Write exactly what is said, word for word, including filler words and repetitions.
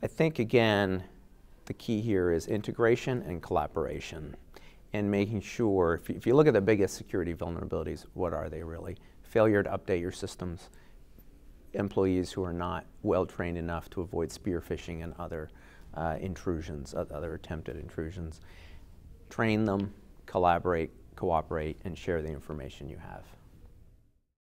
I think, again, the key here is integration and collaboration, and making sure, if you, if you look at the biggest security vulnerabilities, what are they really? Failure to update your systems, employees who are not well trained enough to avoid spear phishing and other uh, intrusions, other attempted intrusions. Train them, collaborate, cooperate, and share the information you have.